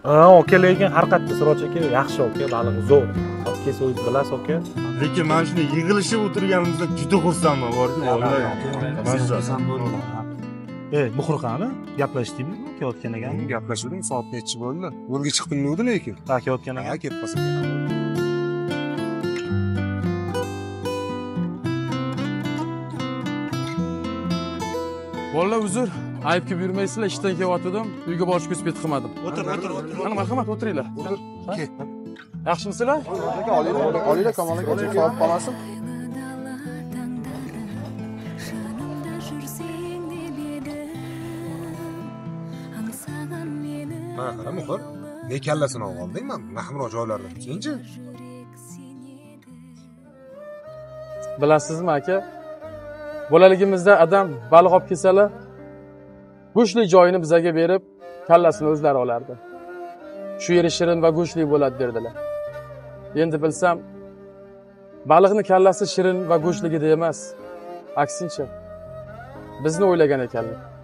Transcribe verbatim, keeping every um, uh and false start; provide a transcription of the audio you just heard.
Ha, aka, lekin har qayerda Siroj aka yaxshi aka, baliq zo'r. Olib kelsa o'zingiz bilasiz aka. Lekin men shuni yig'ilishib o'tirganimizda juda xursandman, borku. E, muhri qani? Gaplashdingmi kelayotgan ekan? Gaplashuvdim, soat nechi bo'ldi? Yo'lga chiqdingmi lekin? Ha, kelayotgan ekan. Ha, ketib qolsa. Bolalar uzr, ayibga buyurmaysizlar, ishdan kelyotgandim, uyga borishga uspet qilmadim. O'tir, o'tir, o'tir. Mana marhamat, o'tiringlar. Yaxshimisizlar? Aka, olinglar, olinglar, Kamol aka, soat qolmasin. Mana qara muhir, ne kallasini olib oldingmi? Mahmud joylardan senchi? Bilasizmi aka? Bolaligimizda adam baliq olib kelsalar, go'shtli joyini bizga berib, kallasini o'zlari olardi. Shu yeri shirin va go'shtli bo'ladi derdilar. Endi bilsam, baliqni kallasi shirin va go'shtligida emas, aksincha bizni o'ylagan ekanlar.